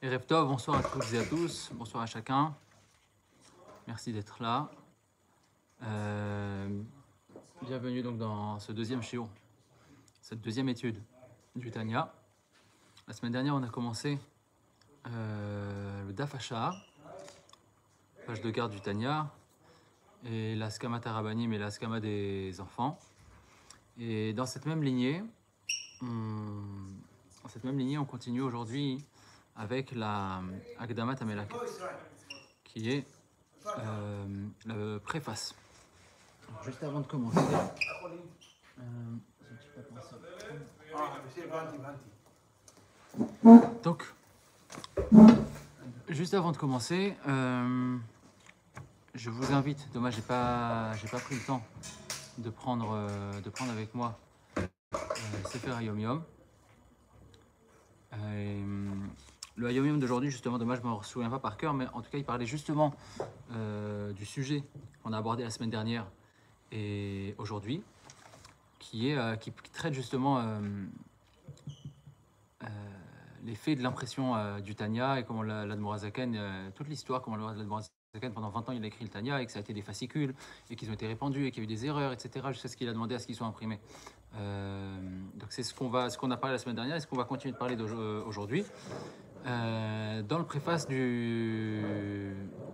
Erev Tov, bonsoir à toutes et à tous, bonsoir à chacun. Merci d'être là. Bienvenue donc dans ce deuxième shiur, cette deuxième étude du Tanya. La semaine dernière, on a commencé le Daf Hashar, page de garde du Tanya, et la Skama Tarabanim et la Skama des enfants. Et dans cette même lignée, on continue aujourd'hui avec la Akdamat Amelaket, qui est la préface. Alors, juste avant de commencer, donc, juste avant de commencer, je vous invite, dommage, j'ai pas pris le temps de prendre avec moi Sefer HaYom Yom. Le HaYom Yom d'aujourd'hui, justement, dommage, je ne me souviens pas par cœur, mais en tout cas, il parlait justement du sujet qu'on a abordé la semaine dernière et aujourd'hui, qui traite justement l'effet de l'impression du Tanya et comment l'Admor HaZaken, toute l'histoire, comment l'Admor HaZaken, pendant 20 ans, il a écrit le Tanya et que ça a été des fascicules et qu'ils ont été répandus et qu'il y a eu des erreurs, etc., jusqu'à ce qu'il a demandé à ce qu'ils soient imprimés. Donc c'est ce qu'on a parlé la semaine dernière et ce qu'on va continuer de parler aujourd'hui. Dans le préface de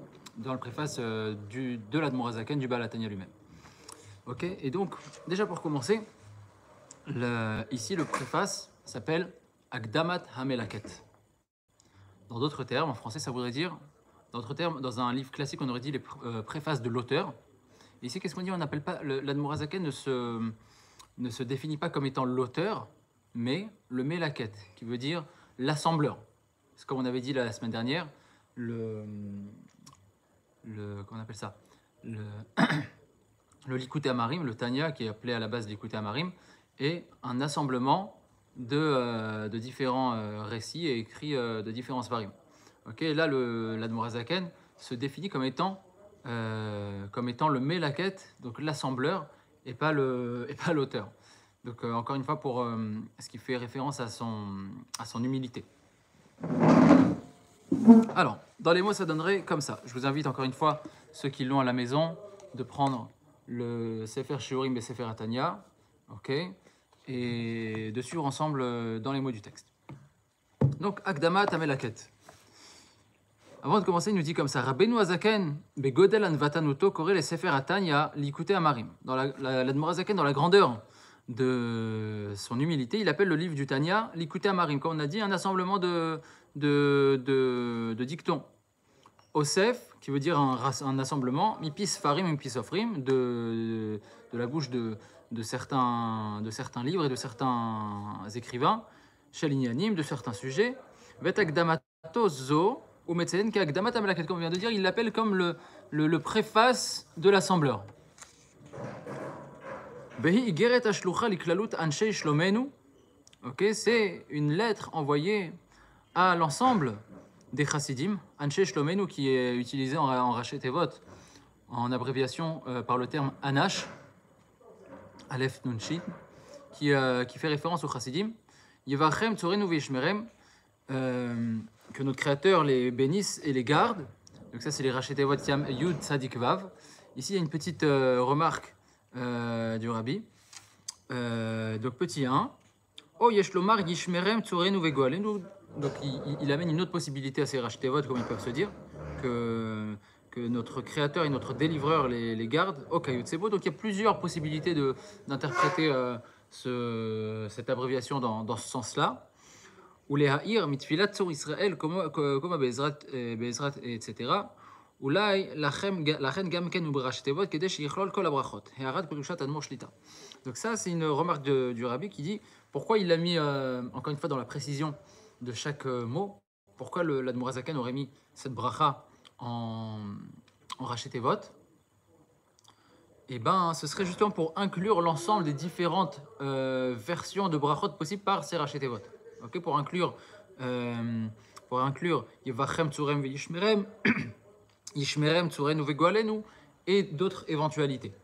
l'Admor HaZaken, du Baal HaTanya lui-même. Ok, et donc, déjà pour commencer, ici le préface s'appelle Akdamat HaMelaket. Dans d'autres termes, en français, ça voudrait dire, dans un livre classique, on aurait dit les préfaces de l'auteur. Et ici, qu'est-ce qu'on dit? On n'appelle pas, l'Admor HaZaken ne se définit pas comme étant l'auteur, mais le Melaket, qui veut dire l'assembleur. C'est comme on avait dit la semaine dernière, comment on appelle ça, le Likutei Amarim, le Tanya, qui est appelé à la base Likutei Amarim, est un assemblement de différents récits et écrits de différents svarim. Okay, là, l'Admor HaZaken se définit comme étant le Melaket, donc l'assembleur, et pas l'auteur. Donc encore une fois, pour ce qui fait référence à son humilité. Alors, dans les mots, ça donnerait comme ça. Je vous invite encore une fois, ceux qui l'ont à la maison, de prendre le Sefer Shiurim et Sefer Tanya, ok, et de suivre ensemble dans les mots du texte. Donc, Akdamat HaMelaket. Avant de commencer, il nous dit comme ça: Rabbeinu HaZaken, begodel anvatanuto, koré les Sefer Tanya, Likutei Amarim. Dans l'Admor HaZaken, dans la grandeur de son humilité, il appelle le livre du Tanya Likutei Amarim, comme on a dit, un assemblement de dictons. Osef, qui veut dire un assemblement, mipis farim, mipis ofrim, de la bouche de certains livres et de certains écrivains, shalinyanim, de certains sujets, vetakdamato zo, ou metsen k'akdamat hamelaket, comme on vient de dire, il l'appelle comme le préface de l'assembleur. Behi igeret ashlucha liklalut anshei shlomenu. Ok, c'est une lettre envoyée à l'ensemble des chassidim, Anshei Shlomenu, qui est utilisé en Raché Tevot, en abréviation par le terme Anash, Aleph Nun Shin, qui fait référence aux chassidim. Yevachem Tzorenu Veishmerem, que notre Créateur les bénisse et les garde. Donc ça, c'est les Raché Tevot Yud Tzadik Vav. Ici, il y a une petite remarque du Rabbi. Donc petit 1. Oh Yeshlomar Yishmerem Tzorenu Vegoalenu. Donc il amène une autre possibilité à ces Rachtevot, comme ils peuvent se dire, que notre créateur et notre délivreur les gardent au Kayut Sebo. Donc il y a plusieurs possibilités d'interpréter cette abréviation dans ce sens-là. Ou les Ha'ir, Mitfilat Tzor Israël, comme Be'ezrat, etc. Ou là, Lachem Gamken ou Rachtevot, Kedesh Yichlol Kol Abrachot, He'arad Kedushat Admor Shlita. Donc ça, c'est une remarque du Rabbi qui dit pourquoi il l'a mis, encore une fois, dans la précision de chaque mot. Pourquoi l'Admor HaZaken aurait mis cette bracha en Raché Tevot? Eh bien, ce serait justement pour inclure l'ensemble des différentes versions de brachot possibles par ces Raché Tevot. Okay, pour inclure Yevachem Tzurem Ve'Yishmerem, Yishmerem Tzurenu Vegoalenu, et d'autres éventualités.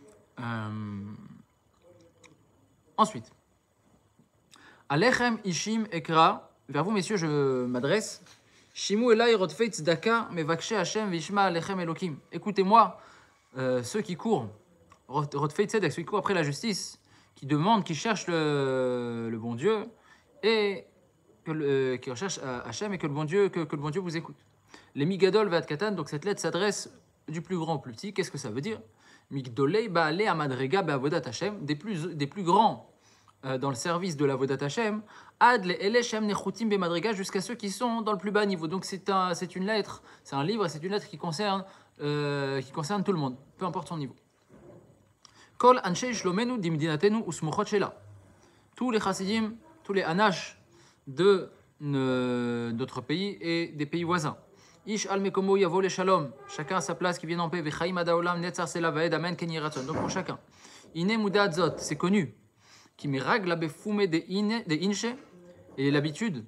Ensuite, Alechem Ishim Ekra, vers vous, messieurs, je m'adresse. Shimu elai rodfei tzedaka mevakshe Hashem vishma alechem Elokim. Écoutez-moi, ceux qui courent, rodfei tzedek, ceux qui courent après la justice, qui demandent, qui cherchent le bon Dieu et qui recherchent Hashem et que le bon Dieu vous écoute. Les migadol vat katan, donc cette lettre s'adresse du plus grand au plus petit. Qu'est-ce que ça veut dire? Migdolei baale amadrega be'avodat Hashem, des plus grands dans le service de l'avodat Hashem, ad le eleshem nechutim be'madrega, jusqu'à ceux qui sont dans le plus bas niveau. Donc c'est une lettre, c'est un livre, c'est une lettre qui concerne tout le monde, peu importe son niveau. Kol anshei shlomenu dimdinatenu usmuchot shela. Tous les chassidim, tous les anash de notre pays et des pays voisins. Ish al mekomo yavo le shalom. Chacun à sa place qui vient en paix. Vechaim adaolam netzar sela vaed amen ken yiratzon. Donc pour chacun. Ine mudat zot, c'est connu. Qui mirag la befume de inche, et l'habitude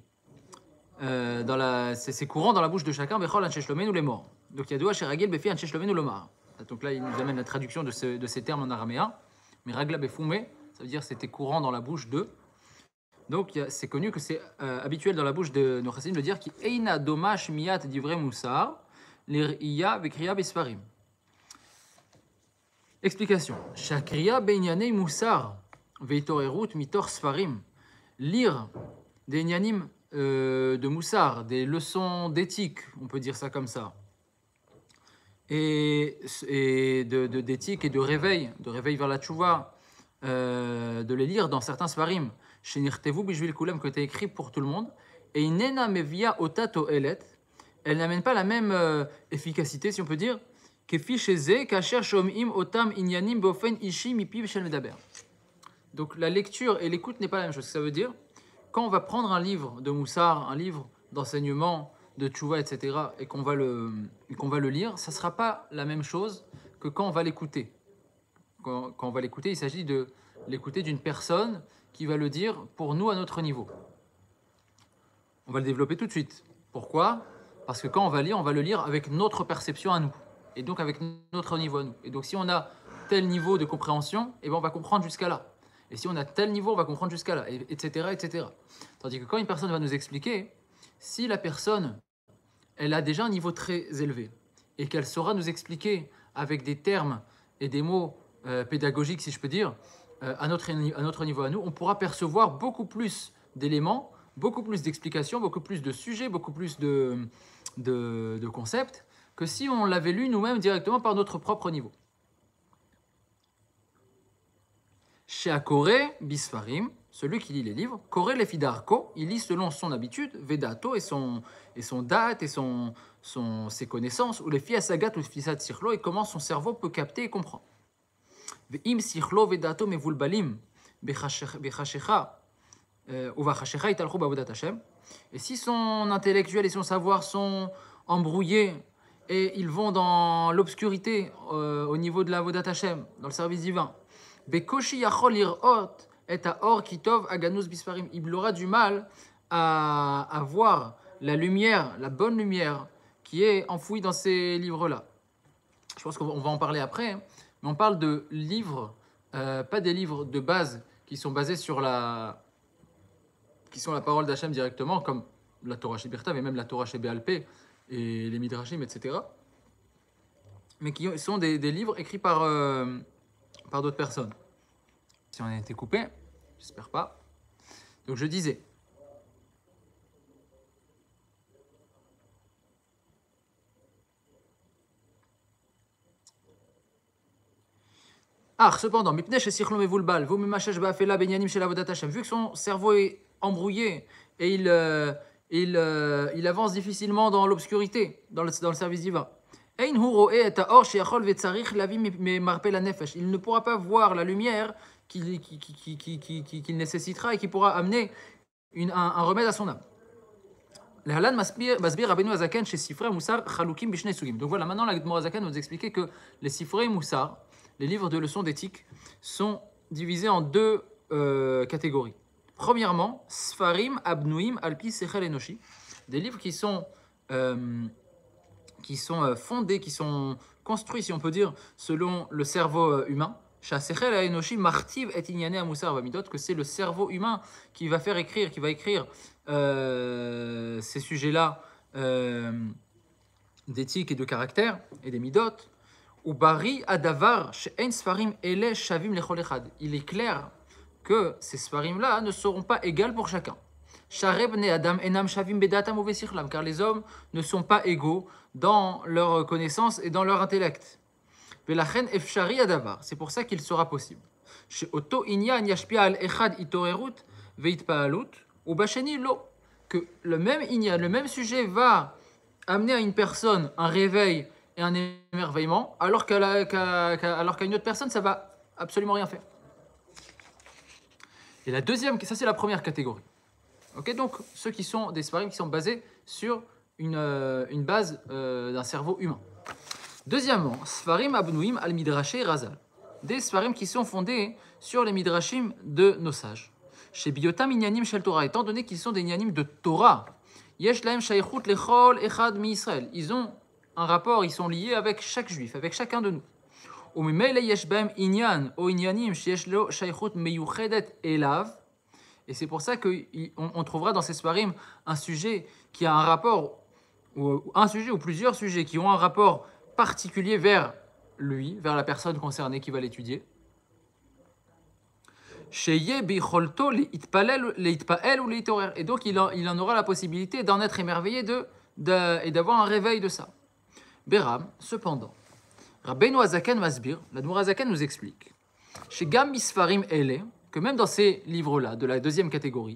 c'est courant dans la bouche de chacun. Bechol anche shlomen ou les morts. Donc il y a deux sheragil befi anche shlomen ou lomar. Donc là il nous amène la traduction de ces termes en araméen. Mirag la befume, ça veut dire c'était courant dans la bouche d'eux. Donc c'est connu que c'est habituel dans la bouche de nos chassidim de dire qui eina domash miyat divrei musar l'iriya vekriya besfarim. Explication. Shakriya beinyanei musar veitorerut mitor sfarim. Lire des inyanim de moussar, des leçons d'éthique, on peut dire ça comme ça, et d'éthique et de réveil vers la tchouva, de les lire dans certains sfarim. Shenirtevu bishvil kulam, que tu as écrit pour tout le monde, et inena mevia otato elet, elle n'amène pas la même efficacité, si on peut dire, kefi sheze kasher shomim otam inyanim bofen ishi mipiv shel medaber. Donc la lecture et l'écoute n'est pas la même chose. Ça veut dire, quand on va prendre un livre de moussar, un livre d'enseignement, de tchouva, etc., et qu'on va le lire, ça ne sera pas la même chose que quand on va l'écouter. Quand on va l'écouter, il s'agit de l'écouter d'une personne qui va le dire pour nous à notre niveau. On va le développer tout de suite. Pourquoi? Parce que quand on va lire, on va le lire avec notre perception à nous, et donc avec notre niveau à nous. Et donc si on a tel niveau de compréhension, eh ben on va comprendre jusqu'à là. Et si on a tel niveau, on va comprendre jusqu'à là, etc., etc. Tandis que quand une personne va nous expliquer, si la personne, elle a déjà un niveau très élevé, et qu'elle saura nous expliquer avec des termes et des mots pédagogiques, si je peux dire, à notre niveau à nous, on pourra percevoir beaucoup plus d'éléments, beaucoup plus d'explications, beaucoup plus de sujets, beaucoup plus de concepts, que si on l'avait lu nous-mêmes directement par notre propre niveau. Chez Akore Bisfarim, celui qui lit les livres, Kore Lefidarko, il lit selon son habitude, Vedato et son date et ses connaissances, ou les filles Asagat ou Fisat Sichlo, et comment son cerveau peut capter et comprendre. Ve'im Sichlo Vedato Mevulbalim, Bechashecha, ou Vachashecha Italcho Bavodat Hashem, et si son intellectuel et son savoir sont embrouillés et ils vont dans l'obscurité au niveau de la Avodat Hashem, dans le service divin, Bekoshi yachol lirot et aor kitov aganus bisfarim. Il aura du mal à voir la lumière, la bonne lumière qui est enfouie dans ces livres-là. Je pense qu'on va en parler après, hein, mais on parle de livres, pas des livres de base qui sont basés sur la parole d'Hachem directement, comme la Torah chez Birtav et même la Torah chez Béalpé et les Midrashim, etc. Mais qui sont des livres écrits par d'autres personnes. Si on a été coupé, j'espère pas. Donc je disais. Cependant, vu que son cerveau est embrouillé et il avance difficilement dans l'obscurité, dans le service divin. Il ne pourra pas voir la lumière qu'il nécessitera et qui pourra amener un remède à son âme. Donc voilà, maintenant la Gemara Zaken va nous expliquer que les Sifrei Moussar, les livres de leçons d'éthique, sont divisés en deux catégories. Premièrement, Sfarim Abnuim Alpi Sechel Enoshi, des livres qui sont fondés, qui sont construits, si on peut dire, selon le cerveau humain. Que c'est le cerveau humain qui va écrire ces sujets-là d'éthique et de caractère et des midot. Ou bari adavar she'en sfarim ele shavim lechol echad. Il est clair que ces sfarim-là ne seront pas égales pour chacun. Shareb ne adam enam shavim bedatam ou vesichlam, car les hommes ne sont pas égaux dans leur connaissance et dans leur intellect. Velachen efshari adavar, c'est pour ça qu'il sera possible. Chez Otto inyan yashpia al echad itorerut veitpaalut, ou basheni lo, que le même inyan, le même sujet va amener à une personne un réveil et un émerveillement, alors qu'à une autre personne, ça va absolument rien faire. Et la deuxième, ça c'est la première catégorie. Ok, donc ceux qui sont des sfarim qui sont basés sur une base d'un cerveau humain. Deuxièmement, sfarim abnouim al midrashé razal. Des sfarim qui sont fondés sur les midrashim de nos sages. Chez biotam inyanim shel Torah, étant donné qu'ils sont des inyanim de Torah, yesh lahem shaychut lechol echad mi Israël. Ils ont un rapport, ils sont liés avec chaque juif, avec chacun de nous. Et c'est pour ça qu'on trouvera dans ces sfarim un sujet qui a un rapport, ou un sujet ou plusieurs sujets qui ont un rapport particulier vers lui, vers la personne concernée qui va l'étudier. Et donc il en aura la possibilité d'en être émerveillé et d'avoir un réveil de ça. Beram, cependant, Rabbeinu Azaken Masbir, l'Admour Azaken nous explique, chez Gam Misfarim Ele, que même dans ces livres-là, de la deuxième catégorie,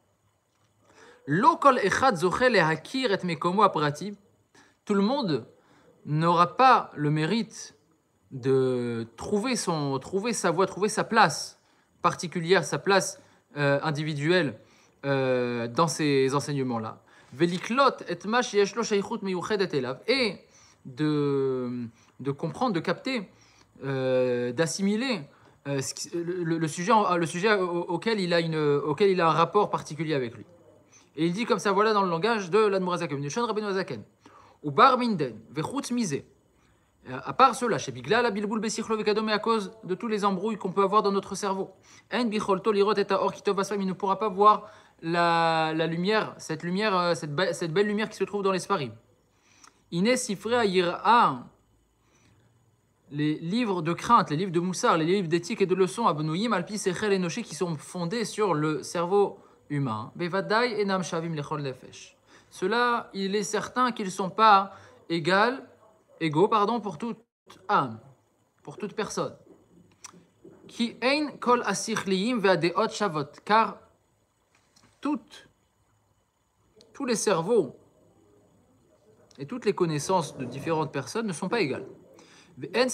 Lo kol echad zoche lehakir et mekomo aprati, tout le monde n'aura pas le mérite de trouver sa voie, trouver sa place particulière, sa place individuelle dans ces enseignements-là. Veliklot et ma sheyesh lo shaychut miyuchedet elav, et de comprendre, de capter, d'assimiler le sujet auquel il a un rapport particulier avec lui. Et il dit comme ça, voilà dans le langage de l'Admour Azaken, Nishon Rabbeinu Azaken, ou bar minden, vechutz misé, à part cela, chez Bigla, la bilboul besichlo vekadom, à cause de tous les embrouilles qu'on peut avoir dans notre cerveau. En bicholto lirot et aor kitov asfam, il ne pourra pas voir la lumière, cette belle lumière qui se trouve dans les sfarim. Ines sifre ayira, les livres de crainte, les livres de Moussar, les livres d'éthique et de leçons, abnouyim alpi sechel enoshi, qui sont fondés sur le cerveau humain. Bevadai enam shavim lechol nefesh. Cela, il est certain qu'ils ne sont pas égaux, pour toute âme, pour toute personne. Ki ein kol asichliim ve'adeot shavot, car tous les cerveaux et toutes les connaissances de différentes personnes ne sont pas égales. Et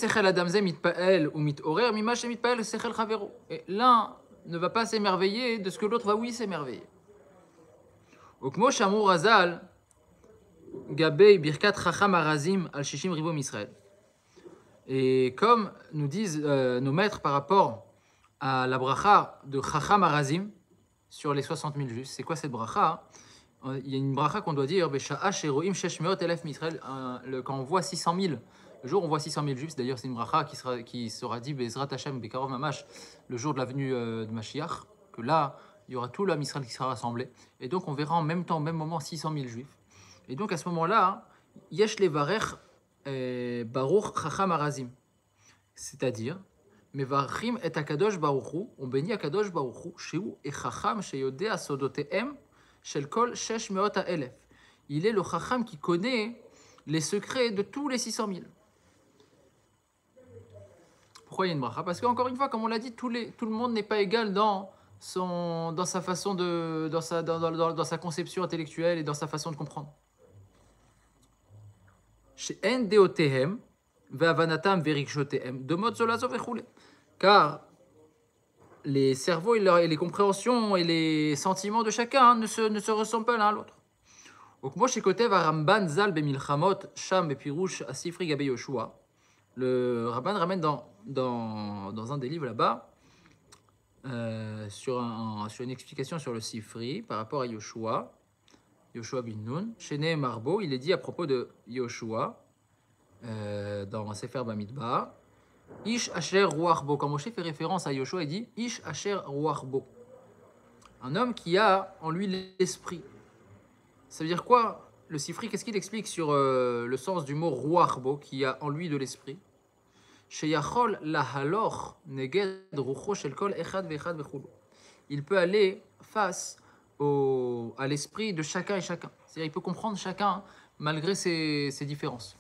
l'un ne va pas s'émerveiller de ce que l'autre va s'émerveiller. Okmo Shamur Razal, Gabei Birkat Chacham Arazim al Shishim Ribom Israël. Et comme nous disent nos maîtres par rapport à la bracha de Chacham Arazim sur les 60 000 justes, c'est quoi cette bracha? Il y a une bracha qu'on doit dire, quand on voit 600 000, le jour où on voit 600 000 juifs, d'ailleurs c'est une bracha qui sera dit Bezrat Hashem Bekarov Mamash, le jour de la venue de Mashiach, que là, il y aura tout l'Am Israël qui sera rassemblé, et donc on verra en même temps, au même moment, 600 000 juifs. Et donc à ce moment-là, Yesh Levarech Baruch Chacham Arazim, c'est-à-dire, Mevarchim et Akadosh Baruchu, on bénit Akadosh Baruchu, Sheu et Chacham Sheyodea Sodoteem, Shel Kol Shesh Meot Ha'elef. Il est le Chacham qui connaît les secrets de tous les 600 000. Pourquoi il y a une bracha? Parce qu'encore une fois, comme on l'a dit, tout le monde n'est pas égal dans sa façon dans sa conception intellectuelle et dans sa façon de comprendre. She'en deotehem ve'avanatam ve'rikshotehem demot zolazo ve'chule. Car les cerveaux et les compréhensions et les sentiments de chacun ne se ressemblent pas l'un à l'autre. וכמו שכותב הרמב"ן ז"ל במלחמות שם בפירוש הספרי גבי יהושע, le Ramban ramène dans un des livres là-bas sur une explication sur le Sifri par rapport à Yoshua bin Nun. Chez Marbo, il est dit à propos de Yoshua dans Sefer Bamidbar, Ish Asher Ruach Bo. Quand Moshe fait référence à Yoshua, il dit Ish Asher Ruach Bo, un homme qui a en lui l'esprit. Ça veut dire quoi? le Sifri, qu'est-ce qu'il explique sur le sens du mot Ruachbo, qui a en lui de l'esprit? Sheyachol lahaloch neged rucho shel kol echad ve'echad vechulu. Il peut aller face à l'esprit de chacun et chacun. C'est-à-dire il peut comprendre chacun malgré ses différences.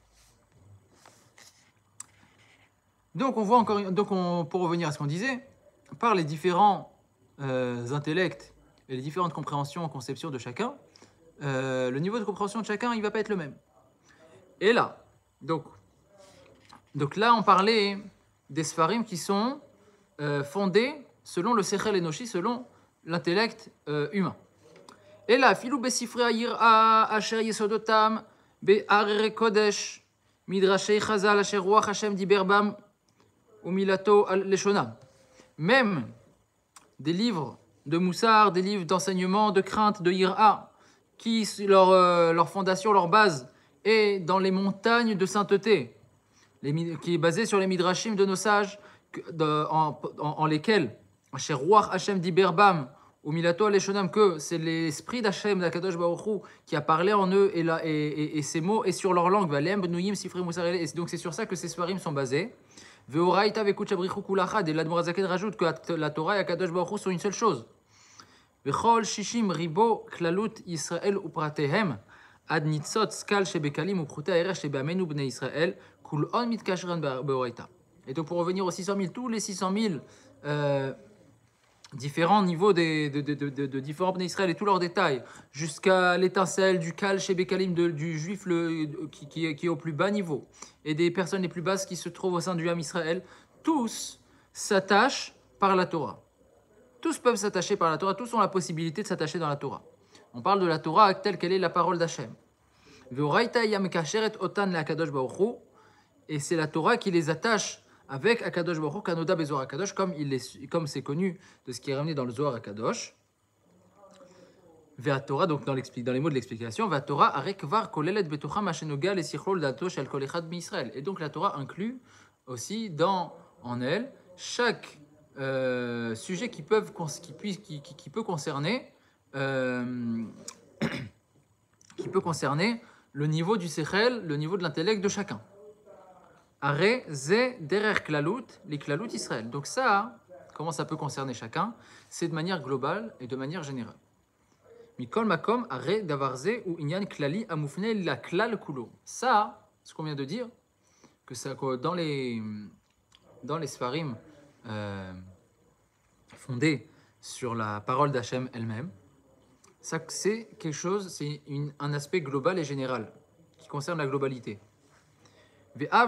Donc on voit encore, pour revenir à ce qu'on disait, par les différents intellects et les différentes compréhensions, conceptions de chacun, le niveau de compréhension de chacun, il ne va pas être le même. Et là, donc là, on parlait des Sfarim qui sont fondés selon le Sechel Enoshi, selon l'intellect humain. Et là, Filou Besifre Ayira, Asher Yesodotam, Be'arere Kodesh, Midrashei Chazal, Asher Ruach Hashem Diberbam, Umilato Leshonam. Même des livres de Moussar, des livres d'enseignement, de crainte, de Yira, qui leur fondation, leur base est dans les montagnes de sainteté, qui est basé sur les midrashim de nos sages, en lesquels Asher Ruach Hashem Diberbam ou Milato Aleshonam, que c'est l'esprit d'Hashem, d'Akadosh Baruch Hu, qui a parlé en eux et ces mots et sur leur langue. Et donc c'est sur ça que ces Sfarim sont basés. Veoraita vekut shabrichu kulachad, et l'Admor HaZaken rajoute que la Torah et Akadosh Baruch Hu sont une seule chose. Vechol shishim ribo klalut Yisrael upratehem ad nitzot skal shebekalim uprute aeresh shebeamenu bnei Israël kul on mitkashran beoraita. Et donc pour revenir aux 600 000, tous les 600 000 différents niveaux de différents bnei Israël et tous leurs détails, jusqu'à l'étincelle du kal shebekalim du juif qui est au plus bas niveau, et des personnes les plus basses qui se trouvent au sein du Ham Israël, tous s'attachent par la Torah. Tous peuvent s'attacher par la Torah, tous ont la possibilité de s'attacher dans la Torah. On parle de la Torah telle qu'elle est la parole d'Hachem. Et c'est la Torah qui les attache avec Akadosh Baruch Hu, Kanoda Bezohar Akadosh, comme c'est connu de ce qui est ramené dans le Zohar Akadosh. Torah, donc dans les mots de l'explication, Torah arekvar kolelet betocha mashenoga le sichlol dato shel kol echad mi-Israël. Et donc la Torah inclut aussi en elle chaque sujet qui peut concerner le niveau du sechel, le niveau de l'intellect de chacun. Are ze derer klalut li klalut Israël. Donc ça, comment ça peut concerner chacun? C'est de manière globale et de manière générale. Mikol makom are davar ze ou inyan klali amufne la klal kulo. Ça, ce qu'on vient de dire, que dans les Sfarim fondés sur la parole d'Hachem elle-même, ça c'est quelque chose, c'est un aspect global et général qui concerne la globalité. Bien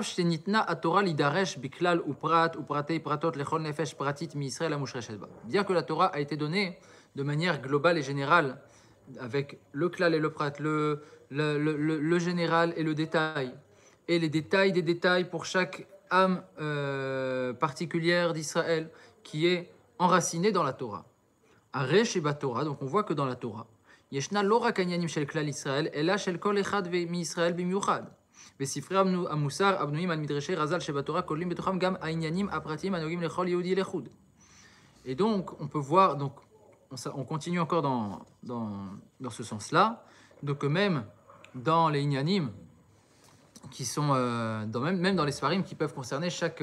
que la Torah a été donnée de manière globale et générale, avec le klal et le prat, le général et le détail, et les détails des détails pour chaque âme particulière d'Israël qui est enracinée dans la Torah. Aresh et Torah, donc on voit que dans la Torah, Yeshna lora kanyanim shel klal Israël, ela shel kol echad mi Israël bimiuchad. בספרי המוסר הבנויים על מדרשי רז"ל שבתורה כוללים בתוכם גם העניינים הפרטיים הנוגעים לכל יהודי לחוד. Et donc on peut voir, donc on continue encore dans ce sens-là, donc même dans les inyanim qui sont même dans les sfarim qui peuvent concerner chaque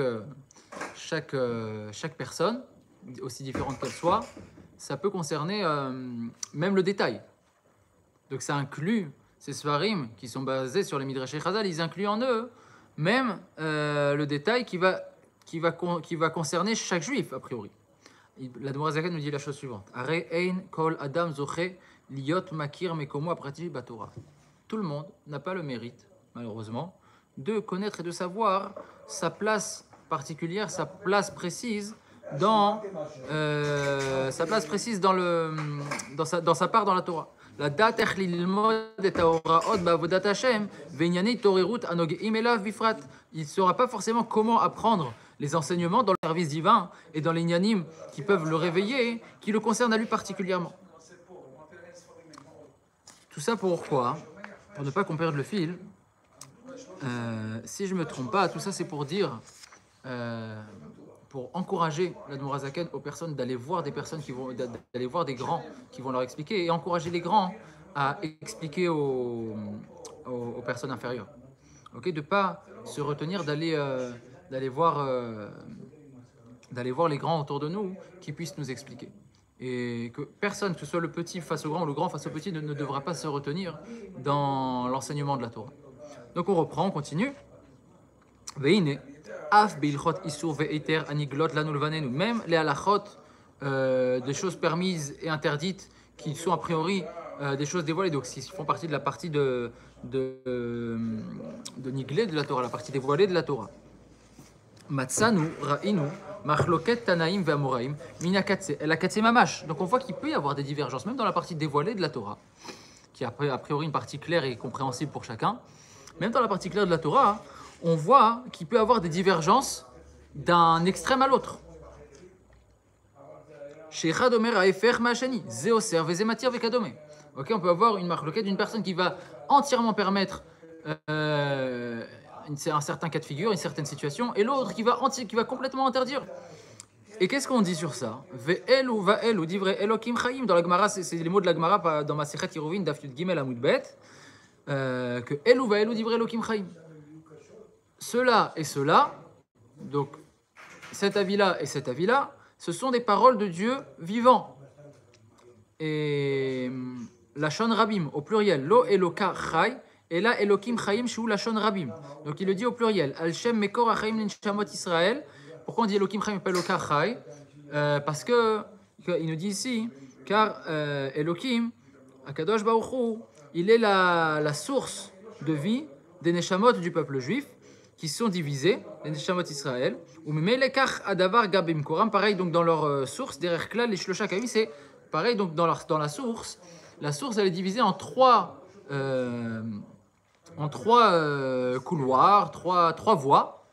personne, aussi différente qu'elle soit, ça peut concerner même le détail. Donc ça inclut ces Sfarim qui sont basés sur les Midrashei Chazal, ils incluent en eux même le détail qui va concerner chaque juif, a priori. L'Admor HaZaken nous dit la chose suivante. Are ein kol adam zoche liot makir mekomo aprati batora. Tout le monde n'a pas le mérite, malheureusement, de connaître et de savoir sa place particulière, sa place précise dans sa part dans la Torah. La date lilmod et haoraot ba'avodat Hashem ve'inyanei torerut anogeim elav bifrat. Il ne saura pas forcément comment apprendre les enseignements dans le service divin et dans les inyanim qui peuvent le réveiller, qui le concernent à lui particulièrement. Tout ça pourquoi? Pour ne pas qu'on perde le fil. Si je ne me trompe pas, tout ça c'est pour dire, pour encourager l'Admor HaZaken aux personnes d'aller voir des personnes d'aller voir des grands qui vont leur expliquer et encourager les grands à expliquer aux personnes inférieures. Okay, de ne pas se retenir d'aller voir les grands autour de nous qui puissent nous expliquer. Et que personne, que ce soit le petit face au grand ou le grand face au petit, ne devra pas se retenir dans l'enseignement de la Torah. Donc on reprend, on continue. Veine, af bilchot isur ve'eter aniglot lanu levanenu. Même les halachot, des choses permises et interdites, qui sont a priori des choses dévoilées, donc qui font partie de la partie de niglé de la Torah, la partie dévoilée de la Torah. Matsanu, ra'inu, machloket tanaim ve'amoraim, minakatse, el akatse mamash. Donc on voit qu'il peut y avoir des divergences, même dans la partie dévoilée de la Torah, qui est a priori une partie claire et compréhensible pour chacun. Même dans la partie claire de la Torah, on voit qu'il peut y avoir des divergences d'un extrême à l'autre. Ok, on peut avoir une marloquette d'une personne qui va entièrement permettre un certain cas de figure, une certaine situation, et l'autre qui va complètement interdire. Et qu'est-ce qu'on dit sur ça? Ve'el ou va'el ou divrei Elokim Chaim. Dans la Gemara, c'est les mots de la Gemara dans Masechet Yeruvin, Daf Yud Gimel Amud Bet, que El ou va'el ou divrei Elokim Chaim. Cela et cela, donc cet avis-là et cet avis-là, ce sont des paroles de Dieu vivant. Et Lashon Rabim, au pluriel, Lo Eloka Chai, et là Elokim Chaim, Shu Lashon Rabim. Donc il le dit au pluriel, Al Shem Mekor Achaim Linshamot Israël. Pourquoi on dit Elokim Chaim et pas Eloka Chai? Parce que, il nous dit ici, car Elokim, Akadosh Baruch Hu, il est la source de vie des Neshamot du peuple juif, qui sont divisés, les Neshamot Israël, ou Melekach Adavar Gabim Koram, pareil donc dans leur source, derrière Klal, les Shlosha Kavim, c'est pareil donc dans la source elle est divisée en trois couloirs, trois voies,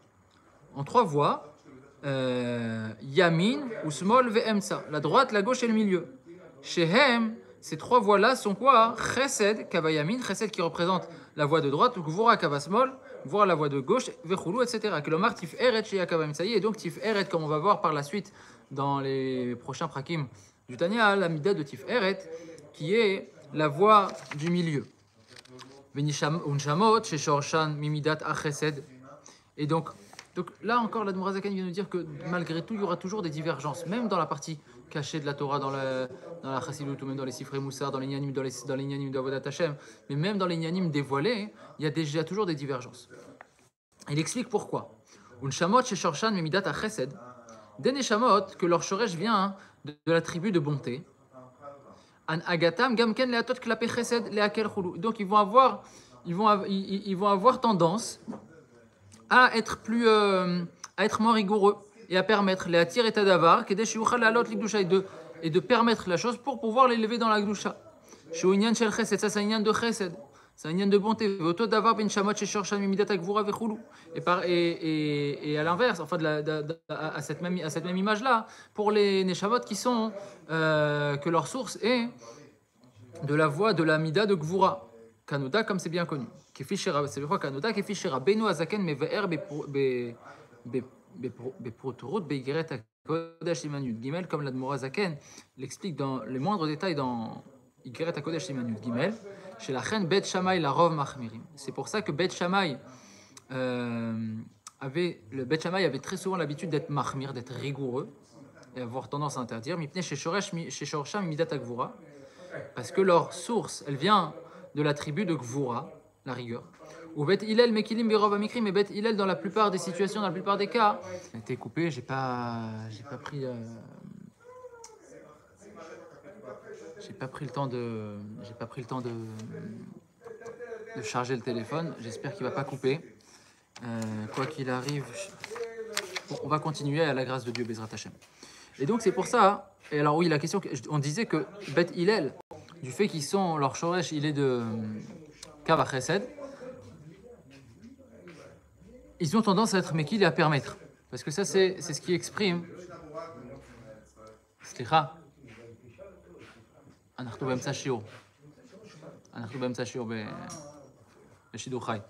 Yamin, Usmol, Ve'emsa, la droite, la gauche et le milieu. Shehem, ces trois voies-là sont quoi? Chesed, Kavayamin, Chesed qui représente la voie de droite, Gvura, Kavasmol, voir la voie de gauche, Vechulu, etc. Kelomar, Tif Eret, chez Yakavim. Ça y est, donc Tif Eret, comme on va voir par la suite dans les prochains prakim du Tanya, la mida de Tif Eret, qui est la voie du milieu. Unshamot, chez Shorshan, Mimidat, Achesed. Et donc là encore, l'Admor HaZaken vient nous dire que malgré tout, il y aura toujours des divergences, même dans la partie cachée de la Torah, dans la Chassidut, ou même dans les Sifrei Moussar, dans les Nyanim, dans les Nyanim d'Avodat Hashem, mais même dans les Nyanim dévoilés, il y a déjà toujours des divergences. Il explique pourquoi. Unshamot chez Shorshan Mimidat Achesed, des Neshamot, que leur Shoresh vient de la tribu de bonté. An Agatam Gamken Leatot Klape Chesed Leakel Chulu. Donc ils vont avoir tendance à être moins rigoureux et à permettre les attir et tadavar et de permettre la chose pour pouvoir l'élever dans la gdusha. Chez Inyan shel chesed, ça c'est un inyan de chesed, c'est un inyan de bonté. Voto davar ben shamot chez shorshan mimidat akvura vechulu. Et à l'inverse, enfin à cette même image là, pour les neshamot qui sont que leur source est de la voie de la mida de gvura. Kanoda, comme c'est bien connu. C'est le fois Kanoda, qui fiche Rabbeinu Azaken, mais VR Beprotorot, Beigeret Akodesh Imanyut Gimel, comme l'Admor HaZaken l'explique dans les moindres détails dans Igeret Akodesh Imanyut Gimel, chez la reine Bet Shammai, la Rov Machmirim. C'est pour ça que Bet Shammai avait très souvent l'habitude d'être Machmir, d'être rigoureux, et avoir tendance à interdire. Mipne chez Shorsham, Midat Agvura, parce que leur source, elle vient de la tribu de Gvura, la rigueur. Ou Bet Hillel Mekilim Berov Amikrim, et Bet Hillel dans la plupart des situations, dans la plupart des cas, a été coupé. J'ai pas pris le temps de charger le téléphone. J'espère qu'il va pas couper. Quoi qu'il arrive, on va continuer à la grâce de Dieu, Bezrat Hashem. Et donc c'est pour ça. Et alors oui, la question, on disait que Bet Hillel, du fait qu'ils sont leur shoresh, il est de Kav Chesed, ils ont tendance à être mekil et à permettre. Parce que ça, c'est ce qui exprime. Slicha. אנחנו באמצע שיעור. אנחנו באמצע שיעור בשידור חי.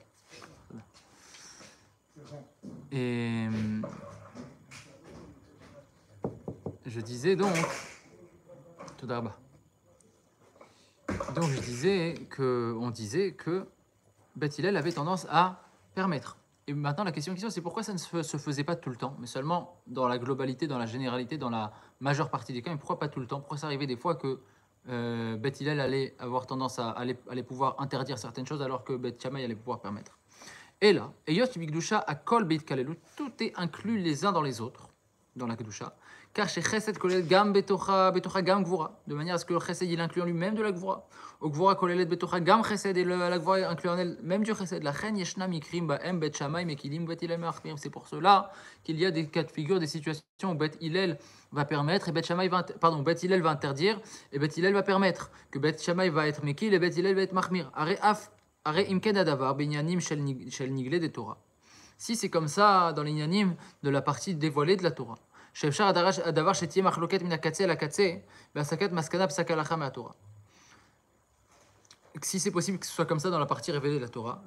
Je disais donc, donc on disait que Beth Hillel avait tendance à permettre. Et maintenant la question c'est pourquoi ça ne se faisait pas tout le temps, mais seulement dans la globalité, dans la généralité, dans la majeure partie des cas, mais pourquoi pas tout le temps? Pourquoi ça arrivait des fois que Beth Hillel allait avoir tendance à aller pouvoir interdire certaines choses alors que Beth Shammai allait pouvoir permettre? Et là, Eyot Bigdusha à Kol Beit Kalelut, tout est inclus les uns dans les autres, dans la Kedusha. Car chez Chesed Kolel Gam Betocha Gam Gvura, de manière à ce que le Chesed il inclut en lui-même de la Gvura. Au Gvura Kolelet Betocha Gam Chesed, et la Gvura inclut en elle même du Chesed. La Chen Yeshna Mikrim Baem Bet Shammai Mekilim Bet Hillel Me'achmir. C'est pour cela qu'il y a des cas de figure, des situations où Bet Hillel va permettre et Bet Hillel va interdire et Bet Hillel va permettre. Que Bet Shammai va être Mekil et Bet Hillel va être Machmir. Si c'est comme ça dans les Inyanim de la partie dévoilée de la Torah, si c'est possible que ce soit comme ça dans la partie révélée de la Torah,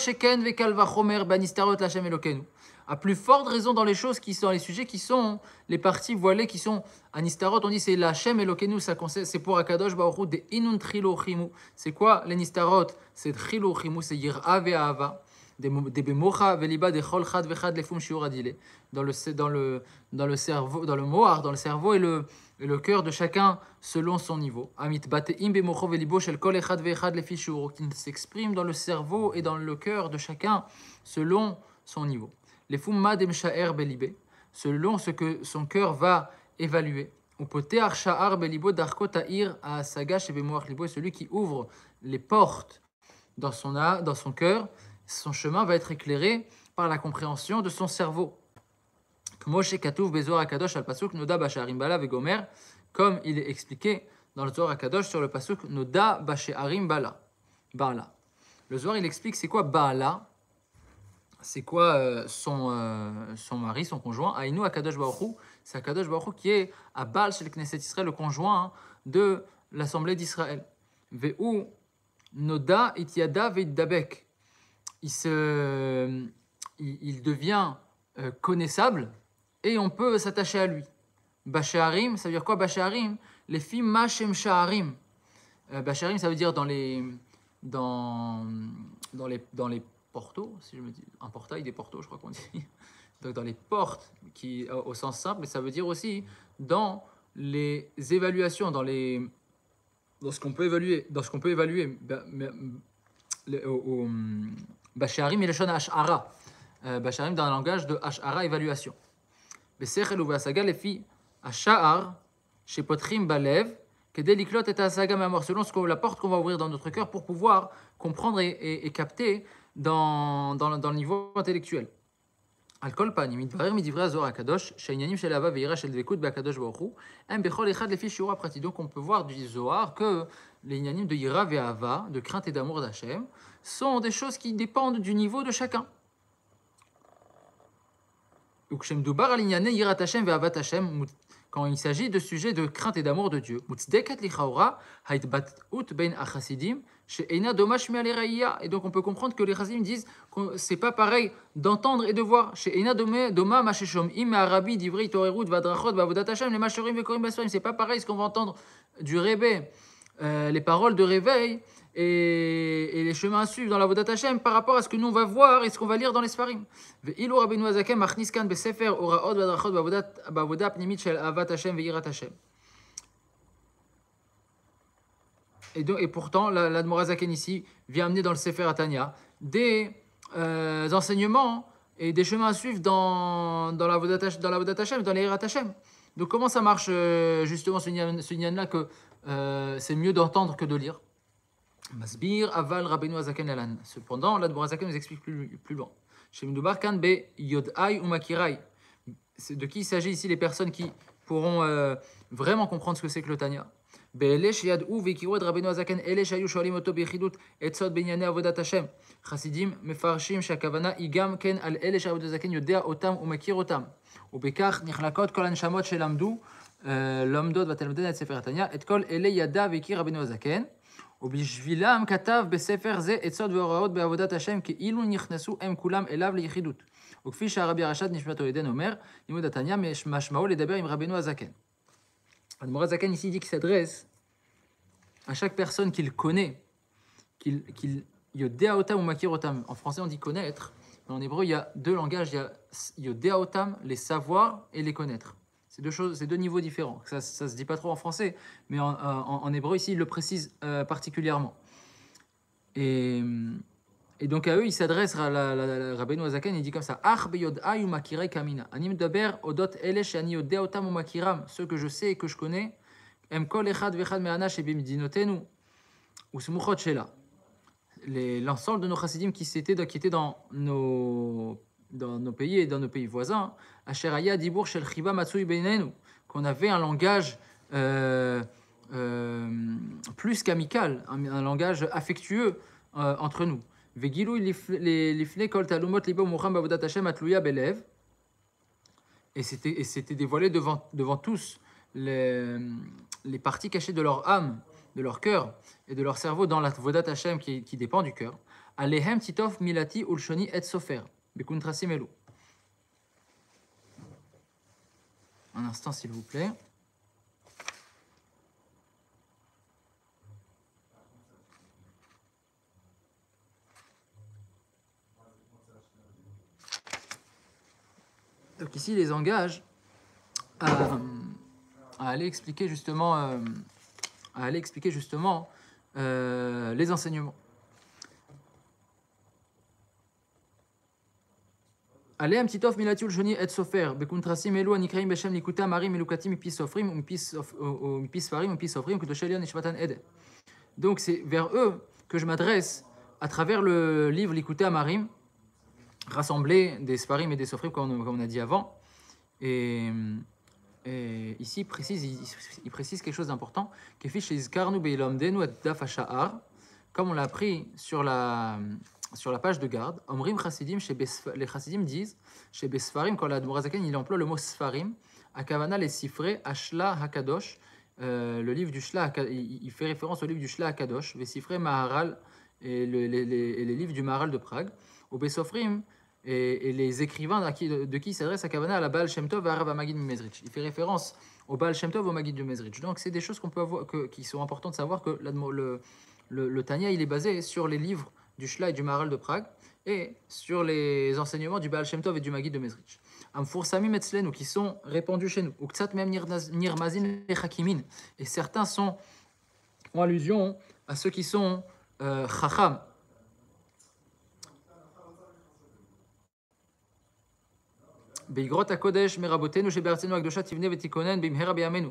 à plus forte raison dans les choses qui sont dans les sujets qui sont les parties voilées qui sont anistarot, on dit c'est la Shem Elokenu, c'est pour Akadosh Baruch Hu des inun trilo chimu. C'est quoi les nistarot? C'est trilo chimu, c'est yir'a ve'ava, des bemocha veliba des chol chad vechad lefum shiur adile, dans le cerveau, dans le mohar, dans le cerveau et le cœur de chacun selon son niveau. Amit bateim bemocho velibo shel kol echad vechad lefi shiur, qui s'exprime dans le cerveau et dans le cœur de chacun selon son niveau. Les fumma demsha'er belibé, selon ce que son cœur va évaluer. On peut te'ar sha'ar belibo darko ta'ir à saga chez bemoach libo, celui qui ouvre les portes dans son cœur, son chemin va être éclairé par la compréhension de son cerveau. Moshe Katouf Bezoar Akadosh al Pasuk Noda Basharim Bala Vegomer, comme il est expliqué dans le Zohar Akadosh sur le Pasuk Noda Basharim Bala. Le Zohar il explique c'est quoi Baala, c'est quoi son mari, son conjoint. Aïnou Akadosh Baruch Hu, c'est Akadosh Baruch Hu qui est à Baal chez le Knesset Israël, le conjoint de l'Assemblée d'Israël. Ve'u Noda Itiada Ve'idabek. Il devient connaissable et on peut s'attacher à lui. Basharim, ça veut dire quoi Basharim? Les filles Mashem Shaharim. Basharim, ça veut dire dans les portos, si je me dis, un portail des portos, je crois qu'on dit. Donc dans les portes, qui au sens simple, mais ça veut dire aussi dans les évaluations, dans ce qu'on peut évaluer, Basharim et le shon Ash'ara. Basharim dans le langage de Ash'ara, évaluation. Besechel uvasaga les filles Ash'ar, chez Potrim Balev, que déliklot et Asaga Mamor, selon la porte qu'on va ouvrir dans notre cœur pour pouvoir comprendre et capter dans le niveau intellectuel. Al-Kol Panim, Midvarer Midivra Zohar Akadosh, Shainanim Shelava Veira Shel Dvekut Bakadosh Baruch Hu, Em Bechol Echad Lefi Shura Prati. Donc on peut voir du Zohar que les Inanim de Yira Ve'ava, de crainte et d'amour d'Hachem, sont des choses qui dépendent du niveau de chacun. Quand il s'agit de sujets de crainte et d'amour de Dieu. Et donc on peut comprendre que les chassidim disent que c'est pas pareil d'entendre et de voir. C'est pas pareil ce qu'on va entendre du Rébé, les paroles de réveil et les chemins à suivre dans la Vodat Hashem par rapport à ce que nous on va voir et ce qu'on va lire dans les Sfarim. Et pourtant, l'Admor Hazaken ici vient amener dans le Sefer Atanya des enseignements et des chemins à suivre dans la Vodat Hashem, dans les Hirat Hashem. Donc comment ça marche justement ce nyan-là que c'est mieux d'entendre que de lire? Masbir aval Rabbeinu Hazaken Alan. Cependant, l'Admor Hazaken nous explique plus loin. Chez Mdoubar kan be yodai ou makirai. De qui il s'agit ici les personnes qui pourront vraiment comprendre ce que c'est que le Tanya. Be'elesh yad'u vekiru et Rabbeinu Hazaken elesh ayu sholim oto bechidut etzot benyane avodat Hashem. Chassidim mefarshim shakavana igam ken al elesh Rabbeinu Hazaken yodea otam ou makir otam. ובכך נחלקות כל הנשמות שלמדו, לומדות בתלמודי את ספר התניא, את כל אלה ידע והכיר רבנו הזקן, ובשבילם כתב בספר זה עצות והוראות בעבודת השם, כאילו נכנסו הם כולם אליו ליחידות. וכפי שהרבי הרש"ד נשמתו עדן אומר, לימוד התניא משמעו לדבר עם רבנו הזקן. האדמו"ר הזקן ici dit qu'il s'adresse à chaque personne qu'il connaît, qu'il yodeaotam ou makirotam. En français, on dit connaître, mais en hébreu, il y a deux langages, il y a yodeaotam, les savoir et les connaître. C'est deux choses, c'est deux niveaux différents. Ça se dit pas trop en français, mais en hébreu, ici, il le précise particulièrement. Et donc à eux, il s'adresse à Rabbeinu Hazaken, il dit comme ça: Ach beyodai ou makirei kamina. Anim daber odot ele she'ani yodea otam ou makiram. Ceux que je sais et que je connais. Em kol echad vechad me'ana shebimdinotenu ou smuchot shela. L'ensemble de nos chassidim qui étaient dans nos pays et dans nos pays voisins. Asher haya dibur shel chiva matsui beinenu. Qu'on avait un langage plus qu'amical, un langage affectueux entre nous. Vegilou lifne kol talumot libo mucham bavodat Hashem atluya belev. Et c'était dévoilé devant tous les parties cachées de leur âme, de leur cœur et de leur cerveau dans la vodat Hashem qui dépend du cœur. Alehem titov milati ulshoni et sofer. Bekuntrasim elu. Un instant s'il vous plaît. Donc ici, il les engage à aller expliquer justement, les enseignements. Aleem titov milatiul shoni et sofer bekuntrasim elu anikraim beshem likuta marim elukatim mipis sofrim mipis farim mipis sofrim kudoshelion nishmatan ed. Donc c'est vers eux que je m'adresse à travers le livre Likuté Amarim, rassemblé des Sfarim et des Sofrim, comme on a dit avant. Et ici, il précise quelque chose d'important. Comme on l'a appris sur la page de garde, Omrim Chassidim, les Chassidim disent, chez Besfarim, quand l'Admor Hazaken, il emploie le mot Sfarim, Akavana les Sifré, Ashla Hakadosh, le livre du Shla, il fait référence au livre du Shla Hakadosh, Vesifré Maharal, et les livres du Maharal de Prague, au Besofrim, et les écrivains de qui il s'adresse à Kavana, à la Baal Shem Tov et à Rav Magid Mezrich. Il fait référence au Baal Shem Tov et au Magid de Mezrich. Donc c'est des choses qu'on peut avoir, qui sont importantes de savoir que le Tanya il est basé sur les livres du Shla et du Maharal de Prague et sur les enseignements du Baal Shem Tov et du Magid de Mezrich. Amfursamim etzlenu, qui sont répandus chez nous. Uktsat mem nirmazin lechakimin. Et certains sont en allusion à ceux qui sont chacham. Beigrot hakodesh merabotenu shebe'artzenu hakdosha tivne vetikonen bimhera beyamenu.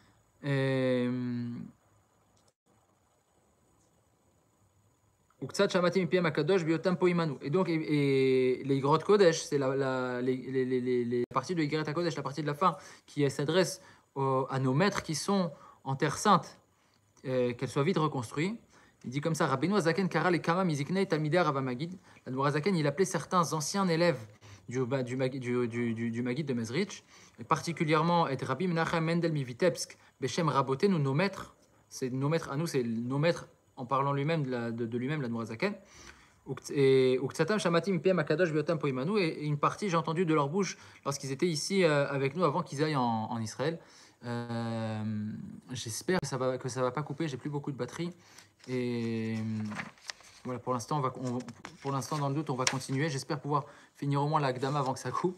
Uktsat shamati mipiem hakadosh biotam poimanu. Et donc les Igrot Kodesh, c'est les parties de Igret HaKodesh, la partie de la fin qui s'adresse à nos maîtres qui sont en terre sainte, qu'elles soient vite reconstruites. Il dit comme ça: Rabbeinu Hazaken kara le kama miziknei talmidei Rav Magid. L'Admor Hazaken, il appelait certains anciens élèves du Magid de Mezrich, et particulièrement et Rabbi Menachem Mendel Mivitebsk, Beshem Rabotenu, nos maîtres, c'est nos maîtres à nous, c'est nos maîtres en parlant lui-même de lui-même, l'Admor Hazaken. Et Uktsatam Shamatim Piem Akadosh Biotam Poimanu, et une partie j'ai entendu de leur bouche lorsqu'ils étaient ici avec nous avant qu'ils aillent en Israël. J'espère que ça va pas couper, j'ai plus beaucoup de batterie. Et voilà, pour l'instant, dans le doute, on va continuer. J'espère pouvoir finir au moins la Gdama avant que ça coupe.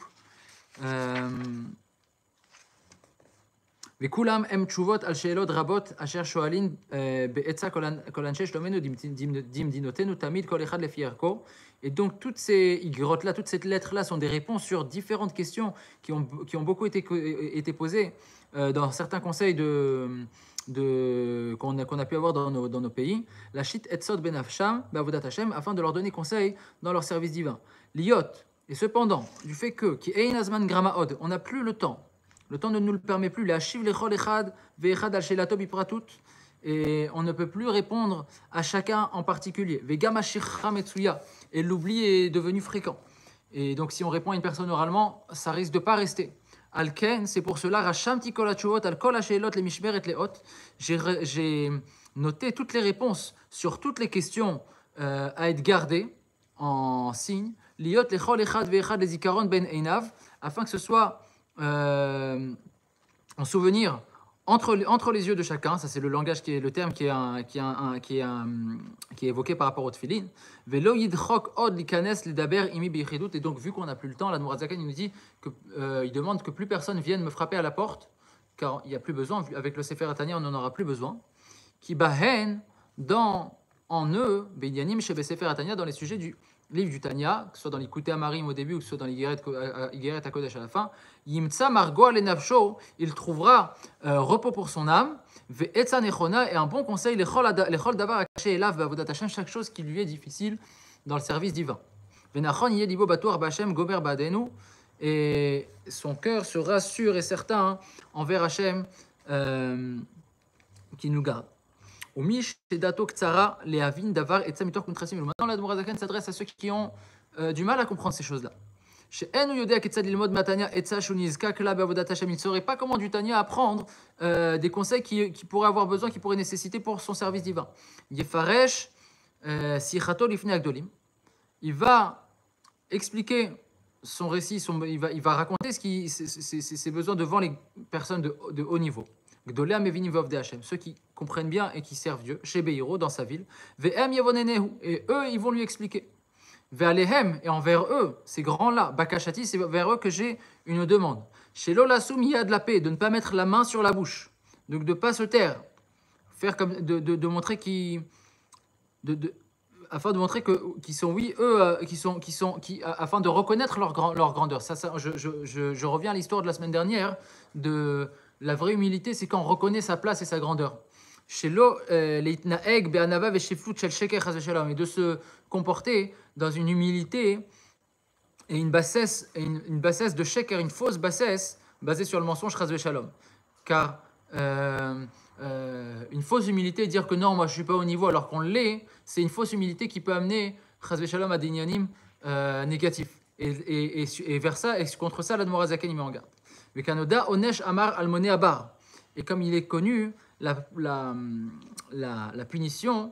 וכולם הם תשובות על שאלות רבות אשר שואלים בעצה כל אנשי שלומנו דמדינותינו תמיד כל אחד לפי ערכו. Et donc toutes ces igrottes-là, toutes ces lettres-là sont des réponses sur différentes questions qui ont beaucoup été posées dans certains conseils qu'on a pu avoir dans nos pays. La shit etzot benafsham bavodat Hashem, afin de leur donner conseil dans leur service divin. Liot, et cependant, du fait que ki ein azman gramaod, on n'a plus le temps ne nous le permet plus, et on ne peut plus répondre à chacun en particulier. Et l'oubli est devenu fréquent. Et donc si on répond à une personne oralement, ça risque de ne pas rester. Alken, c'est pour cela, j'ai noté toutes les réponses sur toutes les questions à être gardées en signe, afin que ce soit en souvenir entre les yeux de chacun, ça c'est le langage qui est le terme qui est évoqué par rapport au tefillin. Velo yidchok od likanes ledaber imi beichidut. Et donc vu qu'on n'a plus le temps, l'Admorat Zaken il nous dit que il demande que plus personne vienne me frapper à la porte, car il n'y a plus besoin. Avec le Sefer Tanya, on n'en aura plus besoin. Qui bahen en eux beinyanim shebe Sefer Tanya, dans les sujets du livre du Tanya, que ce soit dans l'Ikouté Amarim au début ou que ce soit dans l'Igeret HaKodesh à la fin, Yimtsa Margo Alenavsho, il trouvera repos pour son âme, Ve'etza Nechona, et un bon conseil, Lechol Davar Akaché Elav Bavodat Hashem, chaque chose qui lui est difficile dans le service divin. Ve'nachon Yedibo Batoar Bachem Gomer Badenu, et son cœur sera sûr et certain envers Hashem qui nous garde. Maintenant, l'Admorat Zaken s'adresse à ceux qui ont du mal à comprendre ces choses-là. Il ne saurait pas comment du Tanya apprendre des conseils qu'il pourrait avoir besoin, qu'il pourrait nécessiter pour son service divin. Il va expliquer son récit, il va raconter ses besoins devant les personnes de haut niveau. Ceux qui comprennent bien et qui servent Dieu, chez Beiro, dans sa ville, et eux, ils vont lui expliquer. Et envers eux, ces grands-là, Bakashati, c'est vers eux que j'ai une demande. Chez Lolasum, il y a de la paix, de ne pas mettre la main sur la bouche, donc de ne pas se taire, faire comme de montrer afin de montrer qu'ils sont, oui, eux, afin de reconnaître leur grandeur. Je reviens à l'histoire de la semaine dernière de la vraie humilité, c'est quand on reconnaît sa place et sa grandeur. Et de se comporter dans une humilité et une bassesse de sheker, une fausse bassesse basée sur le mensonge, chas v'shalom. Car une fausse humilité, dire que non, moi je ne suis pas au niveau alors qu'on l'est, c'est une fausse humilité qui peut amener chas v'shalom à des inyanim négatifs. Et vers ça, et contre ça, l'Admorat Zaken il met en garde. Vekanoda onesh amar almoné abar. Et comme il est connu, la punition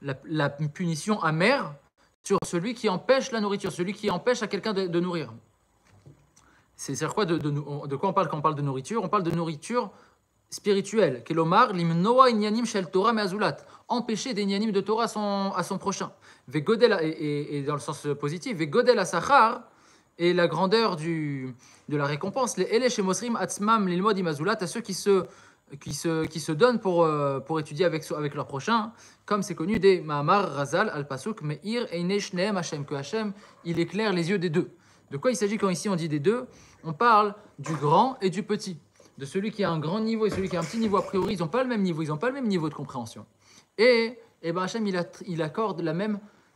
amère sur celui qui empêche la nourriture, celui qui empêche à quelqu'un de nourrir. C'est-à-dire quoi de quoi on parle quand on parle de nourriture? On parle de nourriture spirituelle. Kelomar limnoa inyanim shel Torah me'azulat. Empêcher des inyanim de Torah à son prochain. Et dans le sens positif, vegodel asachar, et la grandeur de la récompense, les Ele Shemosrim Atzmam Lilmod Imazulat, à ceux qui se donnent pour étudier avec leur prochain, comme c'est connu des Mahamar Razal Al Pasuk Meir Einei Shneem Hashem, que Hashem il éclaire les yeux des deux. De quoi il s'agit quand ici on dit des deux? On parle du grand et du petit, de celui qui a un grand niveau et celui qui a un petit niveau. A priori, ils n'ont pas le même niveau, ils n'ont pas le même niveau de compréhension. Et ben Hashem il accorde la même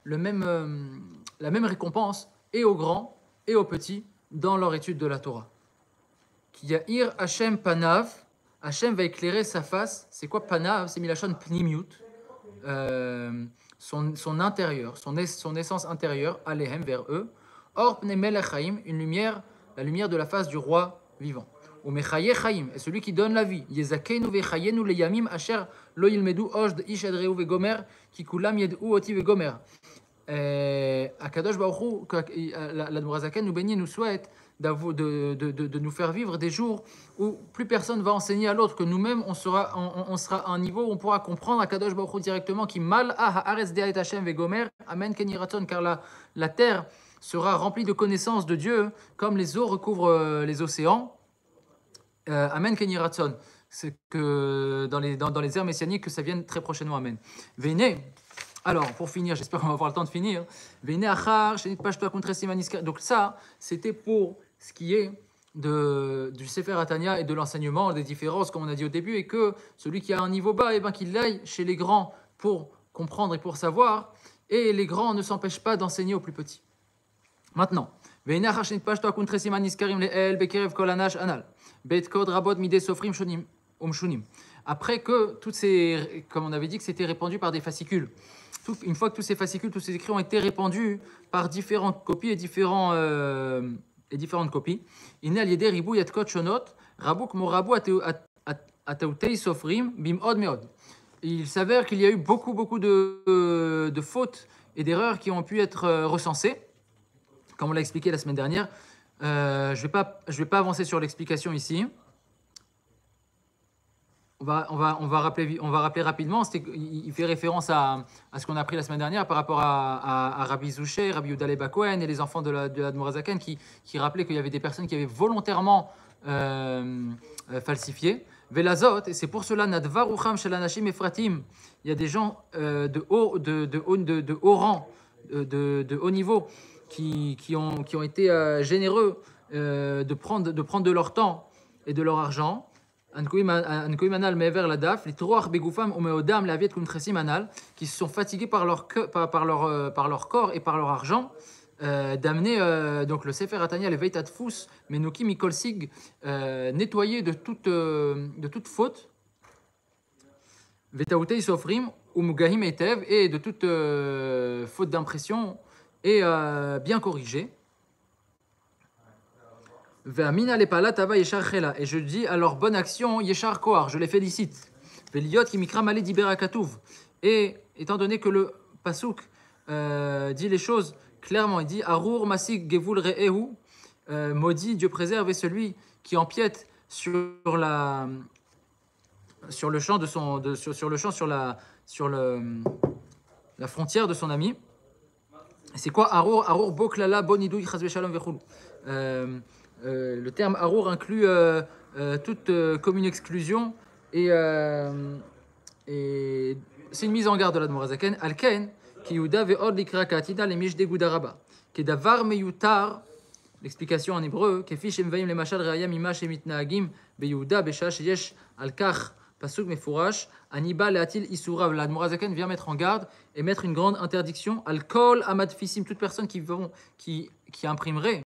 récompense et aux grands et aux petits dans leur étude de la Torah. Kiyair Hashem Panav, Hashem va éclairer sa face. C'est quoi Panav? C'est Milachon Pnimiut, son intérieur, son essence intérieure, Alehem, vers eux. Or Pnemel Chaim, une lumière, la lumière de la face du roi vivant. Ou Mechaye Chaim, est celui qui donne la vie. Yezakenu vechayenu leyamim asher lo yilmedu ojd ish adreu vegomer kikulam yed'u oti vegomer. Akadosh Baruch Hu, l'Admorat Zaken nous souhaite de nous faire vivre des jours où plus personne va enseigner à l'autre, que nous-mêmes on sera à un niveau où on pourra comprendre Akadosh Baruch Hu directement, qui mal haaretz de'alet Hashem vegomer amen ken yiratzon, car la terre sera remplie de connaissances de Dieu comme les eaux recouvrent les océans. Amen ken yiratzon, c'est que dans les ères messianiques que ça vienne très prochainement. Amen. Vene. Alors, pour finir, j'espère qu'on va avoir le temps de finir. Donc ça, c'était pour ce qui est du Sefer Tanya et de l'enseignement, des différences, comme on a dit au début, et que celui qui a un niveau bas, qu'il aille chez les grands pour comprendre et pour savoir, et les grands ne s'empêchent pas d'enseigner aux plus petits. Maintenant, après que toutes ces, comme on avait dit que c'était répandu par des fascicules, une fois que tous ces fascicules, tous ces écrits ont été répandus par différentes copies et différentes copies, il s'avère qu'il y a eu beaucoup de fautes et d'erreurs qui ont pu être recensées, comme on l'a expliqué la semaine dernière. Je vais pas avancer sur l'explication ici. on va rappeler rapidement. Il fait référence à ce qu'on a appris la semaine dernière par rapport à Rabbi Zouché, Rabbi Yehuda Leib Cohen et les enfants de l'Admorazaken qui rappelaient qu'il y avait des personnes qui avaient volontairement falsifié. Velazot, et c'est pour cela, Nadvar Ucham Shel Anashim Efratim, il y a des gens de haut rang, de haut niveau, qui ont été généreux de prendre de leur temps et de leur argent. Qui se sont fatigués par leur corps et par leur argent, d'amener donc le Sefer Hatanya, le Veit Adfus, Menuki Mikol Sig, nettoyé de toute faute, Vetautei Sofrim, Umugahim Etev, et de toute faute d'impression, et bien corrigé. Et je dis à leur bonne action, Yeshar Kohar, je les félicite. Et étant donné que le Pasuk dit les choses clairement, il dit Arur Masik Gevul Re'ehu, maudit, Dieu préserve, et celui qui empiète sur le champ sur la frontière de son ami. C'est quoi Arur Boklala Bonidouy Chazve Shalom Vechul. Le terme Arour inclut toute commune exclusion et c'est une mise en garde de l'Admorazaken. Alken, qui Yuda ve'od likra katida lemish degudaraba. Kedavar meyutar, l'explication en hébreu, kefish emvaim lemashal re'ayam imash emitnaagim beyuda beshash yesh alkach pasuk mefurash aniba leatil isurav. L'Admorazaken vient mettre en garde et mettre une grande interdiction. Alkol amad fisim, toute personne qui imprimerait